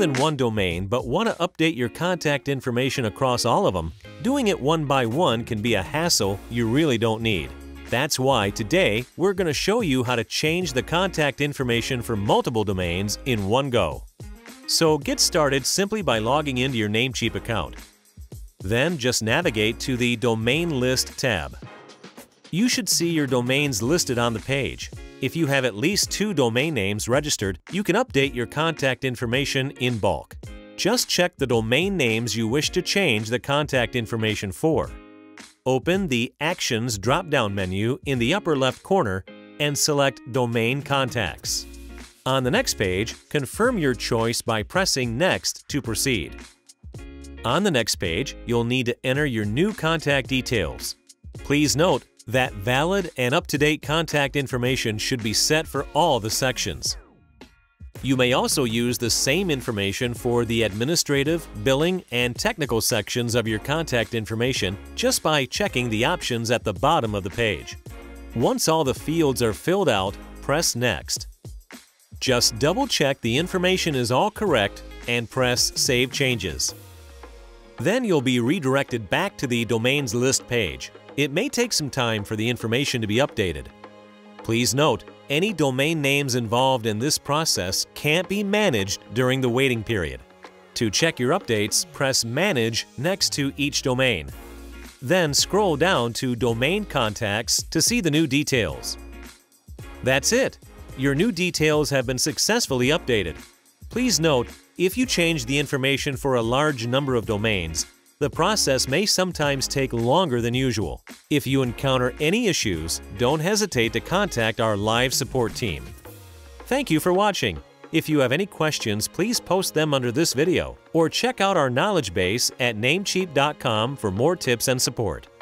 than one domain but want to update your contact information across all of them, doing it one by one can be a hassle you really don't need. That's why today we're going to show you how to change the contact information for multiple domains in one go. So get started simply by logging into your Namecheap account. Then just navigate to the Domain List tab. You should see your domains listed on the page. If you have at least 2 domain names registered, you can update your contact information in bulk. Just check the domain names you wish to change the contact information for. Open the Actions drop-down menu in the upper left corner and select Domain Contacts. On the next page, confirm your choice by pressing Next to proceed. On the next page, you'll need to enter your new contact details. Please note that valid and up-to-date contact information should be set for all the sections. You may also use the same information for the administrative, billing, and technical sections of your contact information just by checking the options at the bottom of the page. Once all the fields are filled out, press Next. Just double-check the information is all correct and press Save Changes. Then you'll be redirected back to the Domains List page. It may take some time for the information to be updated. Please note, any domain names involved in this process can't be managed during the waiting period. To check your updates, press Manage next to each domain. Then scroll down to Domain Contacts to see the new details. That's it! Your new details have been successfully updated. Please note, if you change the information for a large number of domains, the process may sometimes take longer than usual. If you encounter any issues, don't hesitate to contact our live support team. Thank you for watching. If you have any questions, please post them under this video or check out our knowledge base at Namecheap.com for more tips and support.